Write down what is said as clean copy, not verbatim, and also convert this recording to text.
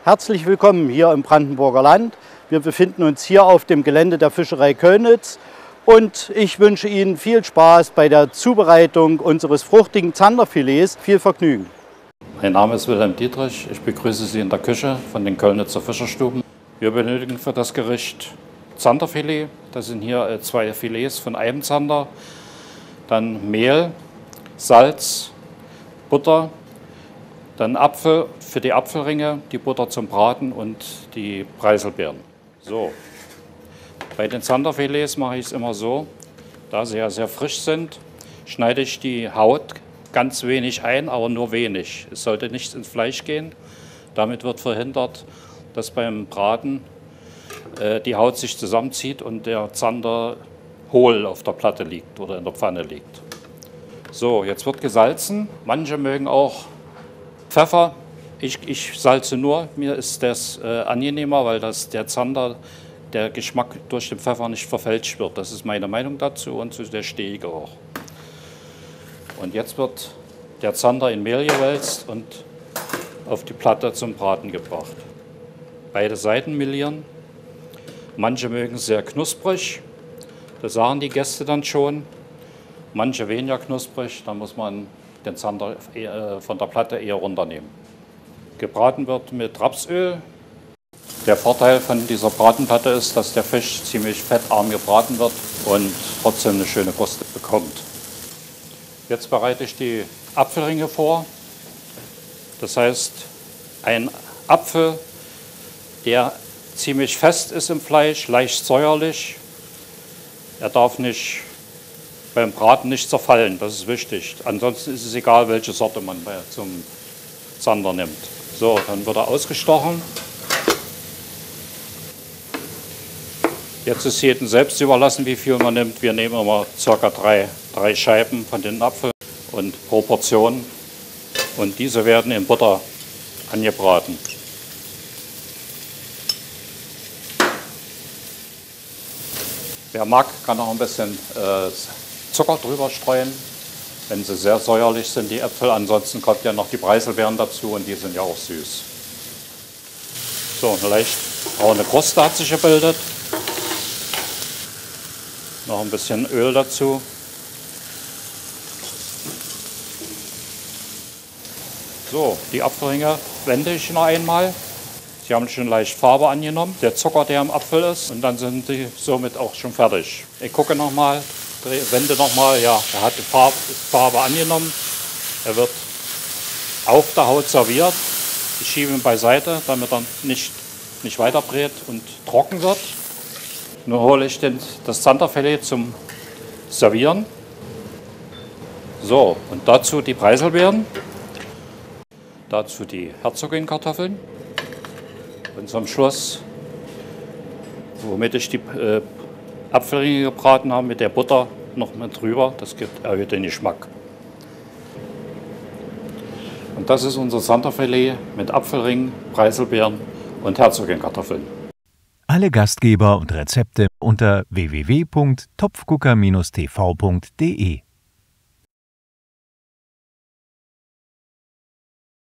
Herzlich willkommen hier im Brandenburger Land. Wir befinden uns hier auf dem Gelände der Fischerei Kölnitz und ich wünsche Ihnen viel Spaß bei der Zubereitung unseres fruchtigen Zanderfilets. Viel Vergnügen. Mein Name ist Wilhelm Dietrich. Ich begrüße Sie in der Küche von den Kölnitzer Fischerstuben. Wir benötigen für das Gericht Zanderfilet. Das sind hier 2 Filets von einem Zander. Dann Mehl, Salz, Butter, dann Apfel für die Apfelringe, die Butter zum Braten und die Preiselbeeren. So, bei den Zanderfilets mache ich es immer so, da sie ja sehr frisch sind, schneide ich die Haut ganz wenig ein, aber nur wenig. Es sollte nicht ins Fleisch gehen. Damit wird verhindert, dass beim Braten die Haut sich zusammenzieht und der Zander hohl auf der Platte liegt oder in der Pfanne liegt. So, jetzt wird gesalzen. Manche mögen auch Pfeffer. Ich salze nur. Mir ist das angenehmer, weil der Zander, der Geschmack durch den Pfeffer nicht verfälscht wird. Das ist meine Meinung dazu und zu der stehe ich auch. Und jetzt wird der Zander in Mehl gewälzt und auf die Platte zum Braten gebracht. Beide Seiten melieren. Manche mögen es sehr knusprig. Das sagen die Gäste dann schon. Manche weniger knusprig. Da muss man den Zander von der Platte eher runternehmen. Gebraten wird mit Rapsöl. Der Vorteil von dieser Bratenplatte ist, dass der Fisch ziemlich fettarm gebraten wird und trotzdem eine schöne Kruste bekommt. Jetzt bereite ich die Apfelringe vor. Das heißt, ein Apfel, der ziemlich fest ist im Fleisch, leicht säuerlich. Er darf nicht beim Braten nicht zerfallen, das ist wichtig. Ansonsten ist es egal, welche Sorte man zum Zander nimmt. So, dann wird er ausgestochen. Jetzt ist jedem selbst überlassen, wie viel man nimmt. Wir nehmen immer ca. 3 Scheiben von den Apfeln und pro Portion. Und diese werden in Butter angebraten. Wer mag, kann auch ein bisschen Zucker drüber streuen, wenn sie sehr säuerlich sind, die Äpfel. Ansonsten kommt ja noch die Preiselbeeren dazu und die sind ja auch süß. So, eine leicht braune Kruste hat sich gebildet. Noch ein bisschen Öl dazu. So, die Apfelringe wende ich noch einmal. Sie haben schon leicht Farbe angenommen, der Zucker, der im Apfel ist, und dann sind die somit auch schon fertig. Ich gucke nochmal, wende nochmal, ja, er hat die Farbe angenommen. Er wird auf der Haut serviert. Ich schiebe ihn beiseite, damit er nicht weiter brät und trocken wird. Nun hole ich das Zanderfilet zum Servieren. So, und dazu die Preiselbeeren, dazu die Herzogin-Kartoffeln. Und zum Schluss, womit ich die Apfelringe gebraten habe, mit der Butter noch mit drüber. Das erhöht den Geschmack. Und das ist unser Zanderfilet mit Apfelringen, Preiselbeeren und Herzogin-Kartoffeln. Alle Gastgeber und Rezepte unter www.topfgucker-tv.de